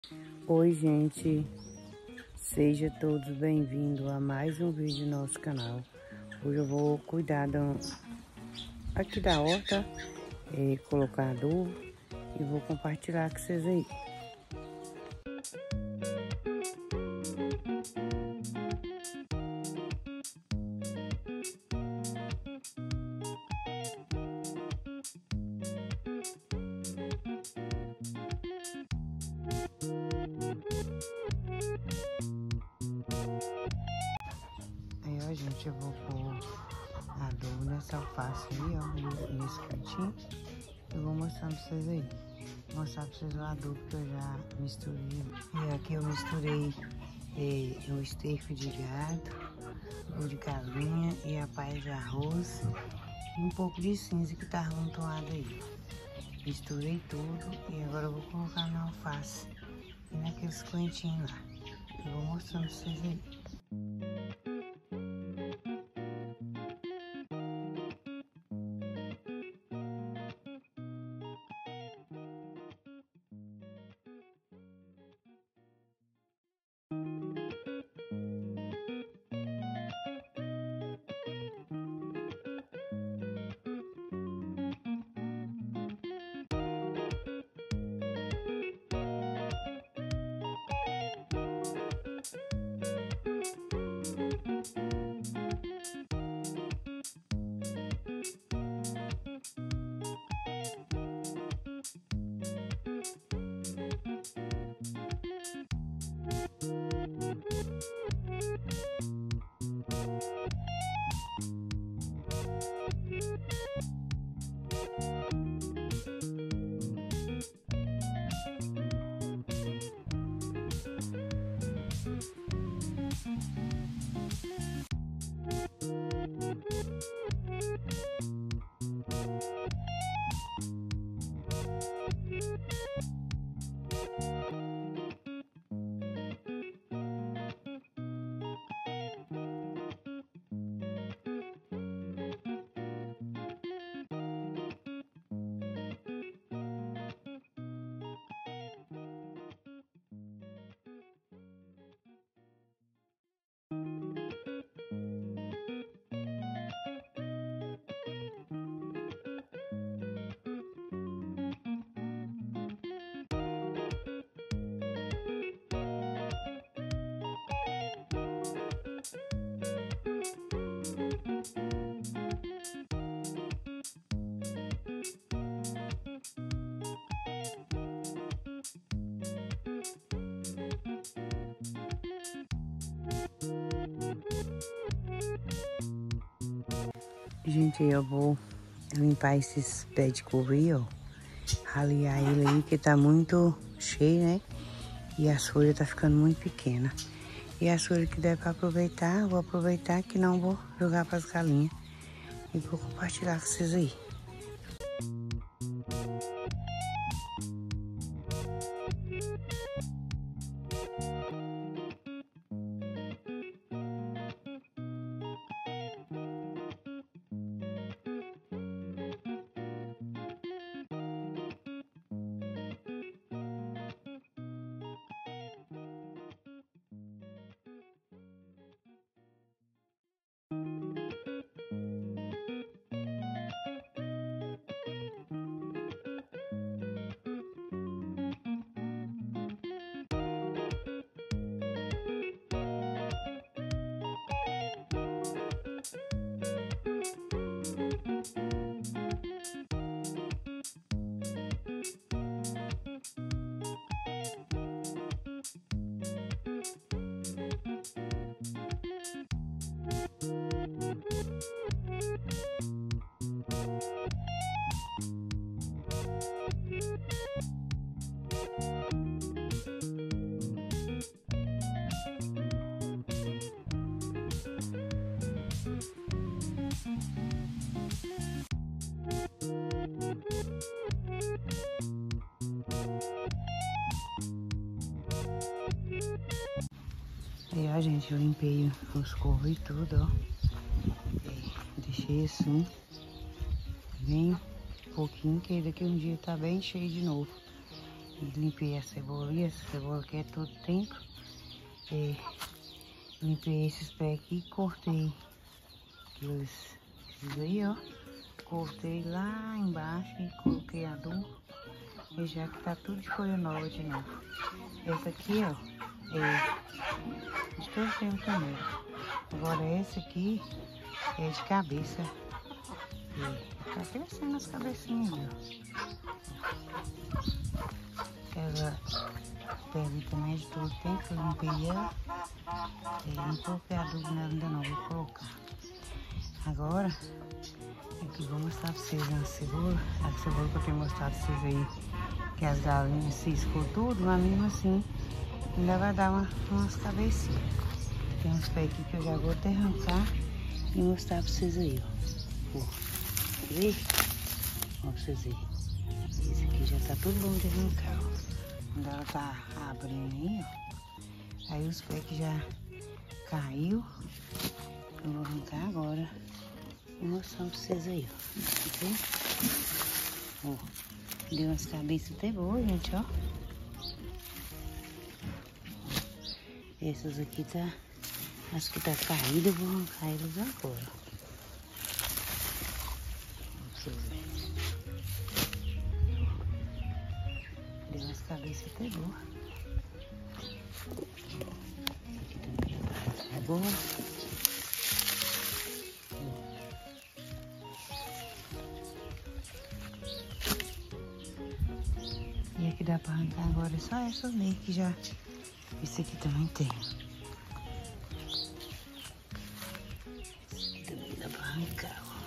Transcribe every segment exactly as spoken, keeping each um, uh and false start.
Oi, gente, sejam todos bem-vindos a mais um vídeo do nosso canal. Hoje eu vou cuidar do, aqui da horta, é, colocar adubo e vou compartilhar com vocês aí. Aí, ó, gente, eu vou pôr adubo nessa alface aí, ó, nesse cantinho. Eu vou mostrar pra vocês aí. Vou mostrar pra vocês o adubo que eu já misturei. E aqui eu misturei é, o esterco de gado, o de galinha e a palha de arroz. E um pouco de cinza que tá amontoado aí. Misturei tudo e agora eu vou colocar na alface e naqueles cantinhos lá. Eu vou mostrando pra vocês aí. Gente, eu vou limpar esses pés de couve aí, ó. Ralear ele aí, que tá muito cheio, né? E as folhas tá ficando muito pequena. E as folhas que der pra aproveitar, vou aproveitar, que não vou jogar pras galinhas. E vou compartilhar com vocês aí. Aí, ó, gente, eu limpei os covos e tudo, ó. E deixei assim, bem pouquinho, que daqui um dia tá bem cheio de novo. limpei a cebola e essa cebola que é todo tempo. E limpei esses pés aqui, cortei esses, esses aí, ó. Cortei lá embaixo e coloquei adubo. E já que tá tudo de folha nova de novo. Essa aqui, ó, é de todo tempo também. Agora essa aqui é de cabeça. E tá crescendo as cabecinhas, ó. Ela pega também de todo tempo, eu limpei ela. E não coloquei adubo nela ainda não, vou colocar. Agora, aqui vou mostrar pra vocês a cebola. A cebola que eu tenho mostrado pra vocês aí, que as galinhas ciscam tudo, mas mesmo assim ainda vai dar uma, umas cabecinhas. Tem uns pés aqui que eu já vou até arrancar e mostrar pra vocês aí, ó. Ó, quer ver? Ó, pra vocês verem. Esse aqui já tá tudo bom de arrancar, ó. Quando ela tá abrindo aí, ó. Aí os pés que já caiu, eu vou arrancar agora e mostrar pra vocês aí, ó. Ó, deu umas cabeças até boas, gente, ó. Essas aqui tá, as que tá caída, eu vou arrancar elas agora. Pra vocês verem. Deu umas cabeças até boas. Aqui também já tá boa. E aqui dá pra arrancar agora só essas meio que já. Esse aqui também tem. Esse aqui também dá pra arrancar, ó.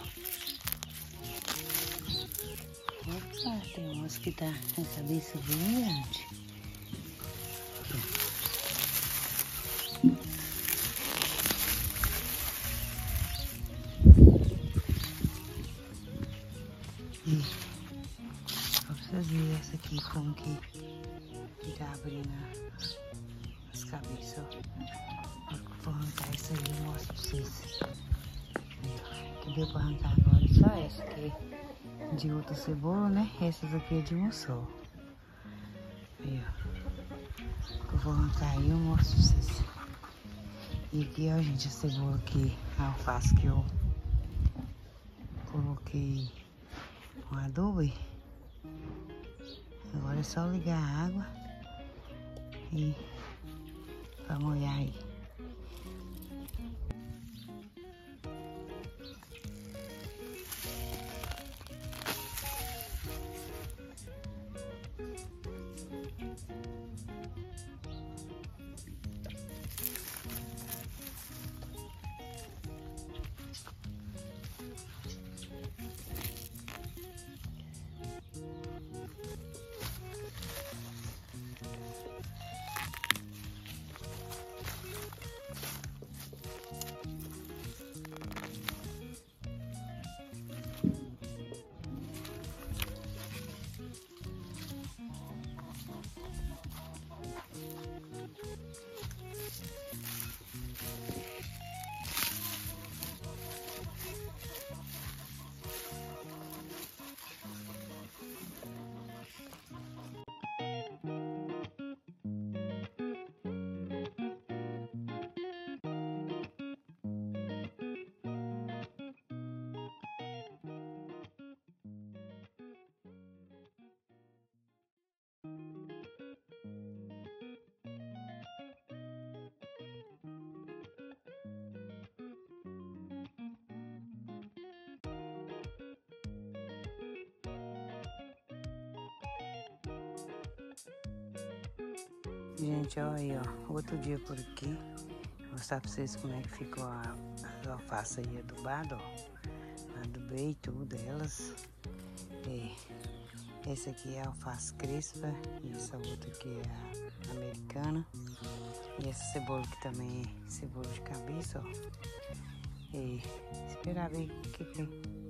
Opa, tem umas que tá com a cabeça bem grande. E pra vocês verem essa aqui como que fica abrindo as cabeças, ó. Eu vou arrancar isso aí e mostro pra vocês. Aí, ó, que deu pra arrancar agora só essa aqui é de outra cebola, né? Essas aqui é de um só. Aí, ó. Eu vou arrancar aí e eu mostro pra vocês. E aqui, ó, gente, a cebola aqui, a alface que eu coloquei com adubo. Agora é só ligar a água e pra molhar aí. Gente, olha aí, ó, outro dia por aqui, vou mostrar pra vocês como é que ficou a, a alface aí adubada, ó. Adubei tudo elas. E essa aqui é a alface crespa, e essa outra aqui é a americana. E essa cebola aqui também é cebola de cabeça, ó. E esperar ver o que, que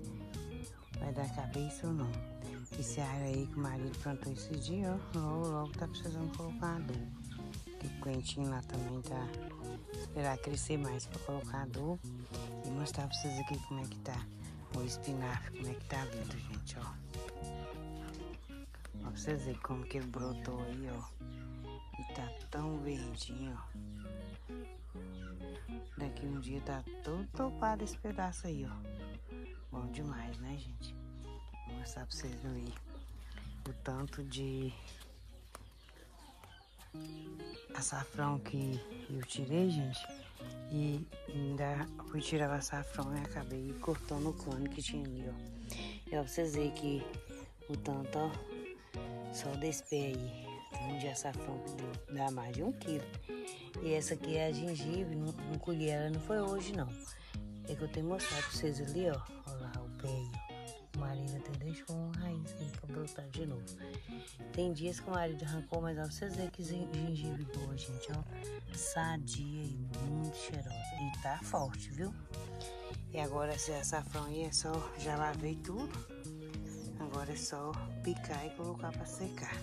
vai dar cabeça ou não. Esse ar aí que o marido plantou esse dia, ó, logo, logo tá precisando colocar adubo. Que o quentinho lá também tá, esperar crescer mais pra colocar adubo. E mostrar pra vocês aqui como é que tá o espinafre, como é que tá vindo, gente, ó. Ó, pra vocês verem como que ele brotou aí, ó. E tá tão verdinho, ó. Daqui um dia tá todo topado esse pedaço aí, ó. Bom demais, né, gente? Vou mostrar pra vocês verem o tanto de açafrão que eu tirei, gente. E ainda fui tirar o açafrão e acabei cortando o cano que tinha ali, ó. E ó, pra vocês verem que o tanto, ó, só desse pé aí, tanto de açafrão que deu, dá mais de um quilo. E essa aqui é a gengibre, não, não colhi ela, não foi hoje não. É que eu tenho mostrado pra vocês ali, ó. Olha lá o pé aí, ó. O marido até deixou uma raiz aí pra brotar de novo. Tem dias que o marido arrancou, mas ó, pra vocês verem que gengibre boa, gente, ó. Sadia e muito cheirosa. E tá forte, viu? E agora esse açafrão aí é só, já lavei tudo. Agora é só picar e colocar pra secar.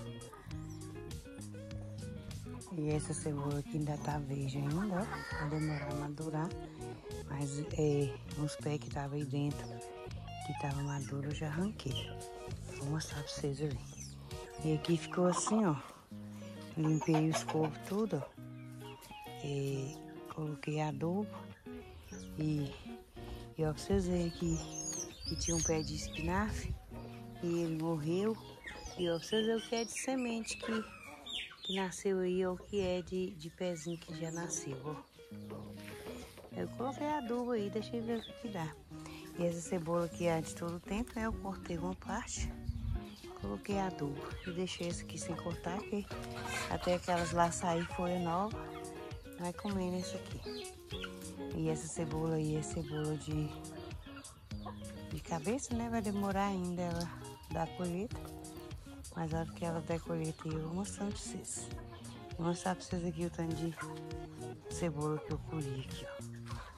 E essa cebola aqui ainda tá verde ainda, ó. Vai demorar a madurar. Mas é, uns pés que tava aí dentro, que tava maduro, eu já arranquei. Vou mostrar pra vocês verem. E aqui ficou assim, ó. Limpei os corpos tudo, ó. E coloquei adubo. E, e ó, pra vocês verem que, que tinha um pé de espinafre. E ele morreu. E ó, pra vocês verem o que é de semente que, que nasceu aí, ou o que é de, de pezinho que já nasceu, ó. Eu coloquei adubo aí, deixei ver o que, que dá. E essa cebola aqui é de todo o tempo, né? Eu cortei uma parte, coloquei adubo e deixei essa aqui sem cortar, porque até aquelas lá sair folha nova, vai comendo essa aqui. E essa cebola aí é cebola de, de cabeça, né? Vai demorar ainda ela dar colheita. Mas a hora que ela der colheita eu vou mostrando pra vocês. Vou mostrar pra vocês aqui o tanto de cebola que eu colhi aqui, ó.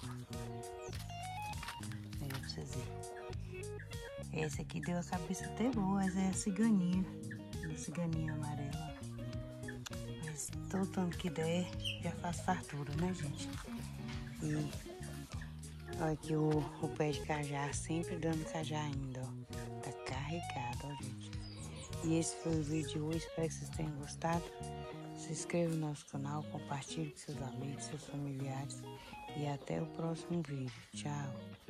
Aí pra vocês verem. Esse aqui deu a cabeça até boa, essa é a ciganinha. A ciganinha amarela. Mas todo tanto que der, já faz fartura, né, gente? E olha aqui o, o pé de cajá, sempre dando cajá ainda, ó. Tá carregado, ó, gente. E esse foi o vídeo de hoje, espero que vocês tenham gostado. Se inscreva no nosso canal, compartilhe com seus amigos, seus familiares. E até o próximo vídeo. Tchau!